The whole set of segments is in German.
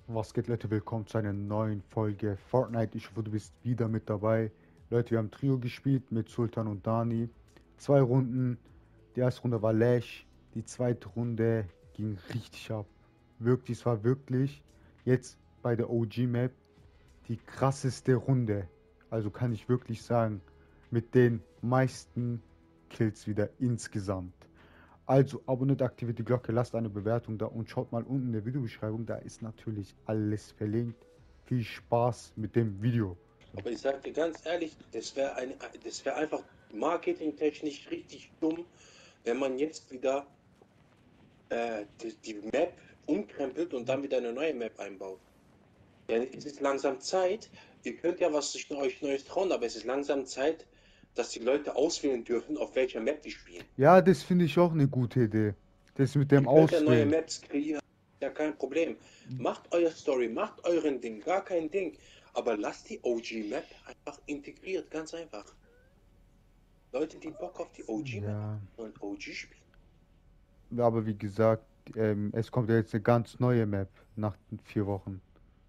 Was geht, Leute? Willkommen zu einer neuen Folge Fortnite. Ich hoffe, du bist wieder mit dabei. Leute, wir haben Trio gespielt mit Sultan und Dani. 2 Runden. Die erste Runde war Lash. Die zweite Runde ging richtig ab. Wirklich, es war wirklich jetzt bei der OG-Map die krasseste Runde. Also kann ich wirklich sagen, mit den meisten Kills wieder insgesamt. Also abonniert, aktiviert die Glocke, lasst eine Bewertung da und schaut mal unten in der Videobeschreibung, da ist natürlich alles verlinkt. Viel Spaß mit dem Video. Aber ich sage dir ganz ehrlich, das wäre einfach marketingtechnisch richtig dumm, wenn man jetzt wieder die Map umkrempelt und dann wieder eine neue Map einbaut. Ja, es ist langsam Zeit, ihr könnt ja was euch Neues trauen, aber es ist langsam Zeit, dass die Leute auswählen dürfen, auf welcher Map die spielen. Ja, das finde ich auch eine gute Idee. Das mit dem Ihr könnt ja neue Auswählen. Maps kreieren, ja kein Problem. Macht euer Story, macht euren Ding, gar kein Ding. Aber lasst die OG-Map einfach integriert, ganz einfach. Leute, die Bock auf die OG-Map Ja, haben und OG spielen. aber wie gesagt, es kommt ja jetzt eine ganz neue Map nach 4 Wochen.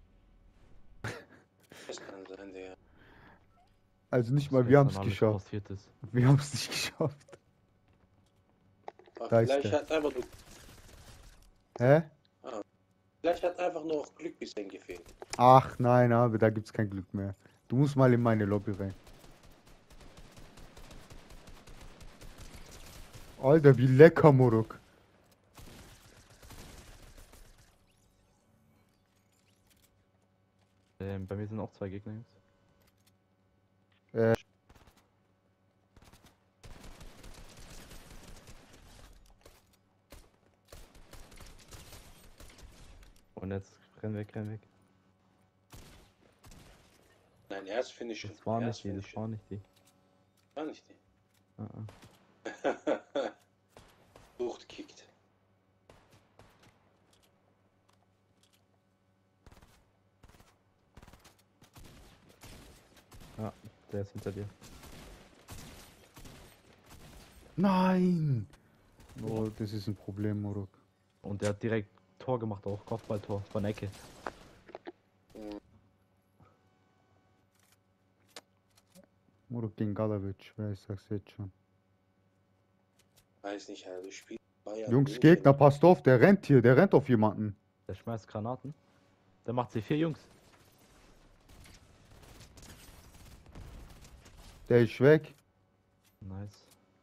Das kann sein, der. Also nicht Was mal, wir haben gestern es alles geschafft. passiert ist. Wir haben es nicht geschafft. Aber Da ist vielleicht der. hat einfach nur, Hä? vielleicht hat einfach nur noch Glück bisher gefehlt. Ach nein, aber da gibt es kein Glück mehr. Du musst mal in meine Lobby rein. Alter, wie lecker, Moruk. Bei mir sind auch 2 Gegner jetzt. Äh. Und jetzt renn weg, renn weg. Nein, erst finde ich schon. Das war Erst nicht die, finde das ich war schon. nicht die. War nicht die. Ah, Sucht kickt. Ja, der ist hinter dir. Nein! Oh, das ist ein Problem, Moruk. Und der hat direkt Tor gemacht, auch Kopfballtor von Ecke. Moruk gegen Galavic, wer ich sag's jetzt schon. Weiß nicht, also spielt Bayern Jungs, München. Gegner, passt auf, der rennt hier, der rennt auf jemanden. Der schmeißt Granaten. Der macht C4, Jungs. Der ist weg. Nice.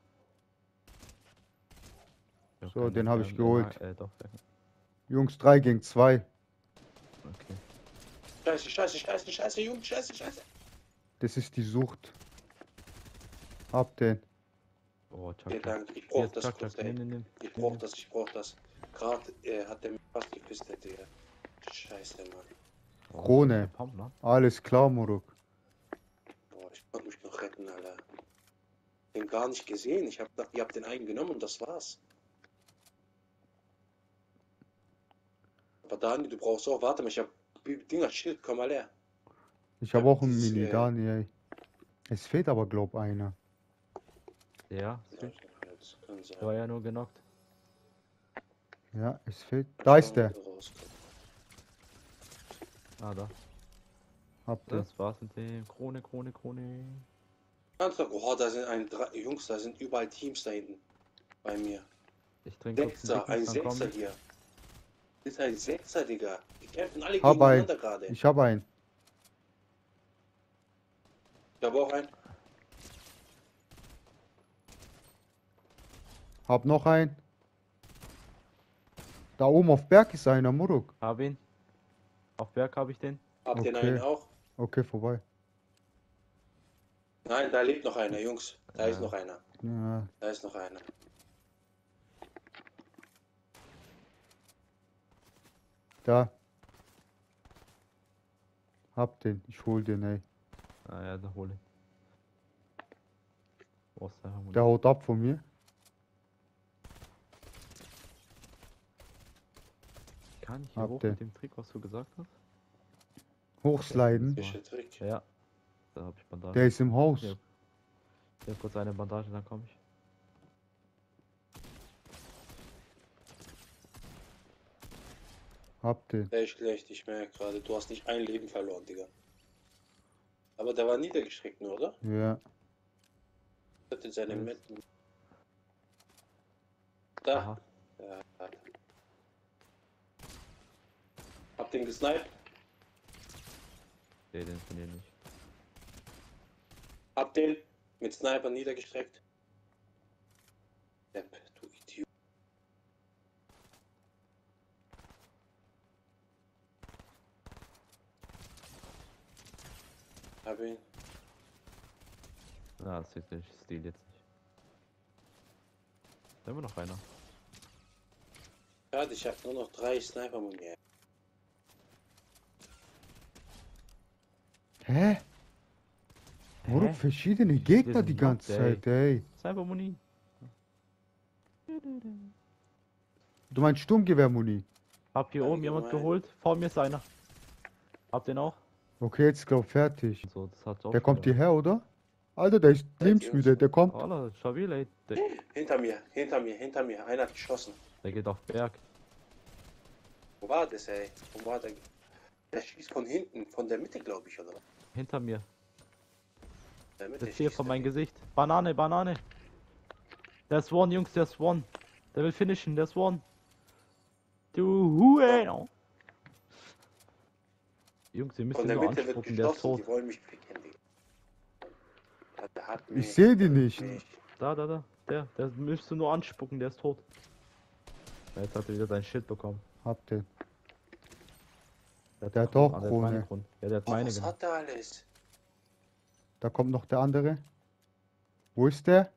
So, den habe ich geholt. Doch, Jungs, 3 gegen 2. okay. Scheiße, scheiße, scheiße, scheiße, Jungs, scheiße, scheiße. Das ist die Sucht. Hab den. Oh, Vielen Chuck, Dank, ich Hier brauch ist das Chuck, kurz, Chuck. ey. Nimm. Ich brauch das, ich brauch das. Gerade hat der mich fast gefistet, Digga. Scheiße, Mann. Krone. Pump, ne? Alles klar, Moruk. Boah, ich konnte mich noch retten, Alter. Den gar nicht gesehen. Ich hab gedacht, ihr habt den einen genommen und das war's. Aber Dani, du brauchst auch, warte mal, ich hab Dinger, Schild, komm mal her. Ich habe auch einen dieses, Mini, Dani, ey. Es fehlt aber, glaub einer. Ja, das kann sein. der war ja nur genockt. Ja, es fehlt. Da ist der. Ah, da. Hab den. Das war's mit dem. Krone. Oh, da sind Jungs, da sind überall Teams da hinten. Bei mir. Ich trinke Sechser, ein Sechser hier. Das ist ein Sechser, Digga. Die kämpfen alle Hab gegeneinander gerade. Ich habe einen. Ich habe auch einen. Hab noch einen. Da oben auf Berg ist einer, Moruk. Hab ihn. Auf Berg habe ich den. Habt ihr Okay. einen auch? Okay, vorbei. Nein, da lebt noch einer, Jungs. Da ist noch einer. Ja, Da ist noch einer. da. Hab den. Ich hol den, ey. Ah ja, da hole ich. Wo ist der? Der haut ab von mir. Kann ich hier Hab hoch den. mit dem Trick, was du gesagt hast? Hochsliden. Welcher Trick? Ja. Da habe ich Bandage. Der ist im Haus. Ja. Ich hab kurz eine Bandage, dann komme ich. Hab den. Sehr schlecht, ich merke gerade, du hast nicht ein Leben verloren, Digga. Aber der war niedergestreckt nur, oder? Ja. Hat jetzt seine Ja. Metten. Da. Aha. Ja. Hab den gesniped. Nee, den von dir nicht. Hab den mit Sniper niedergestreckt. Depp, du Idiot. Hab ihn. Na, das ist der Stil jetzt nicht. Da haben wir noch einer. Schade, ich hab nur noch 3 Sniper-Munition. Hä? Warum verschiedene Gegner die sind ganze Knocked, Zeit, ey? Cybermuni. Du meinst Sturmgewehr-Muni? Hab hier oben jemand Allgemein. geholt. Vor mir ist einer. Hab den auch. Okay, jetzt glaub fertig. So, das hat's auch Der schon kommt wieder. hierher, oder? Alter, der ist lebensmüde, der kommt. Alter, stabil, ey. Hinter mir. Einer hat geschossen. Der geht auf Berg. Wo war das, ey? Wo war der? Der schießt von hinten, von der Mitte, glaube ich, oder? Hinter mir. Der Mitte Das ist hier schießt vor er. meinem Gesicht. Banane, Banane. Der ist one, Jungs, der ist one. Der will finishen, der ist one. Du Hueno. Jungs, wir Von müssen der nur Mitte wird anspucken, der ist geschossen, tot. die wollen mich ficken, Digga. Der hat Ich sehe die nicht. Da. Der müsste nur anspucken, der ist tot. Ja, jetzt hat er wieder sein Schild bekommen. Hab den. Der Der hat auch Ah, der hat meine Krone. Krone. Ja, der hat Oh, meine was genommen. hat der alles? Da kommt noch der andere. Wo ist der?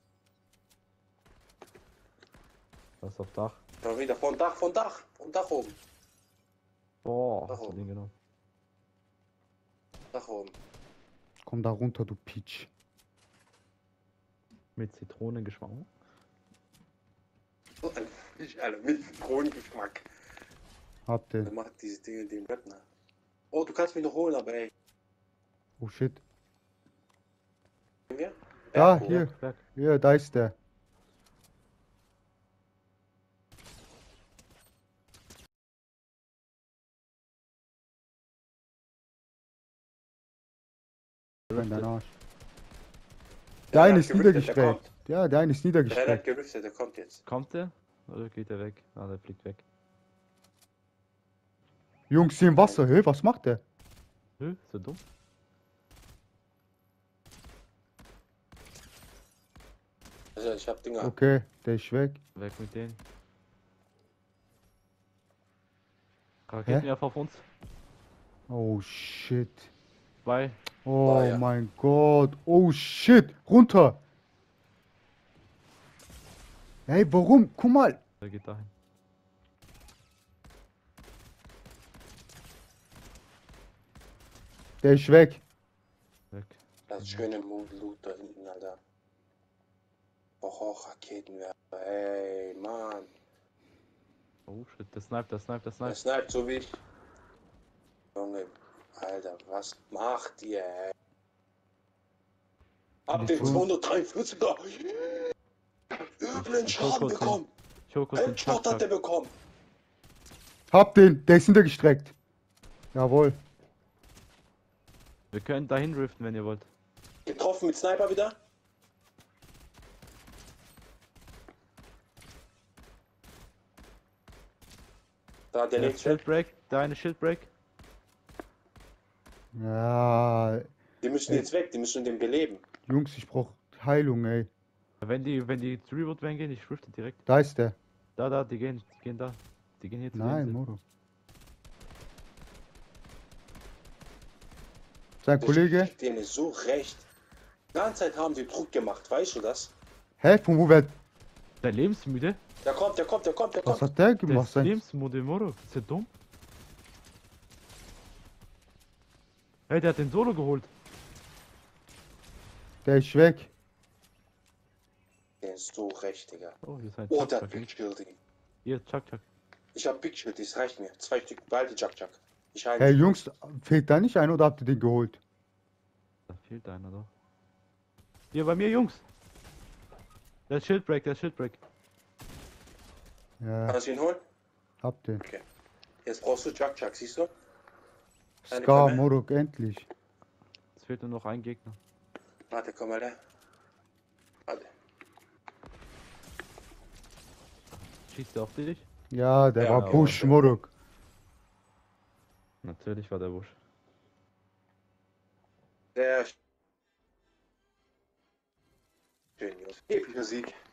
Das ist auf Dach. Da wieder von Dach oben. Boah, Dach hast du oben. den genommen. Dach oben. Komm da runter, du Peach. Mit Zitronengeschmack. So ein Fisch, Alter, mit Zitronengeschmack. Hab Der den. macht diese Dinge dem Rentner. Oh, du kannst mich noch holen, aber ey. Oh shit. Wir? Da, Berg, hier. Berg. Hier, da ist der. In deinen Arsch. Der eine ist niedergestreckt. Ja, der eine ist Der hat niedergestreckt. gerüstet, der kommt jetzt. Kommt der? Oder geht der weg? Ah, der fliegt weg. Jungs, hier im Wasser. Hey, was macht der? Nö, ist der dumm? Also ich hab Dinger. Okay, der ist weg. Weg mit denen. Raketenwerfer auf uns. Oh shit. 2. Oh ja. mein Gott. Oh shit. Runter. Hey, warum? Guck mal. Der geht dahin. Der ist weg. Weg. Das schöne Loot da hinten, Alter. Oh, Raketenwerfer. Ey, Mann. Oh shit, der sniped. Der sniped so wie ich. Junge, Alter, was macht ihr, ey? Hab den 243er. Üblen Schaden bekommen. Ich hol kurz den Headshot hat er Chuck. bekommen. Hab den. Der ist hintergestreckt. Jawohl. Wir können dahin riften, wenn ihr wollt. Getroffen mit Sniper wieder. Da, der Der lebt schon. Shieldbreak, der eine Shieldbreak. Ja, Die müssen jetzt weg, die müssen den beleben. Jungs, ich brauch Heilung, ey. Wenn die 3-Wood gehen, ich rifte direkt. Da ist der. Da, die gehen da. Die gehen hier zu Nein, dem. Moro. Sein Kollege. Denen ist so recht. Die ganze Zeit haben die Druck gemacht, weißt du das? Hä? Von wo wird. Der lebensmüde? Der kommt. Was hat der Der gemacht? ist Sein... lebensmüde, Moro. Ist der dumm? Hey, der hat den Solo geholt. Der ist weg. Der ist so recht, Digga. Oh, hier ist ein Oh, Chuck. der hat Big Shield. Digga. Hier, Chuck. Ich hab Big Shield, das reicht mir. 2 Stück, beide Chuck. Ich heile. Hey Jungs, fehlt da nicht ein oder habt ihr den geholt? Da fehlt einer doch. Hier bei mir, Jungs. Der Shieldbreak. Ja, Kannst du ihn holen? habt den. Jetzt brauchst du Jack, siehst du? Eine Scar, Kammer. Morok, endlich. Es fehlt nur noch ein Gegner. Warte, komm mal da. Warte. Schießt er auf dich? Ja, der Ja, war okay. Busch, Morok. Natürlich war der Busch. Sehr schön, Jungs. Epischer Sieg.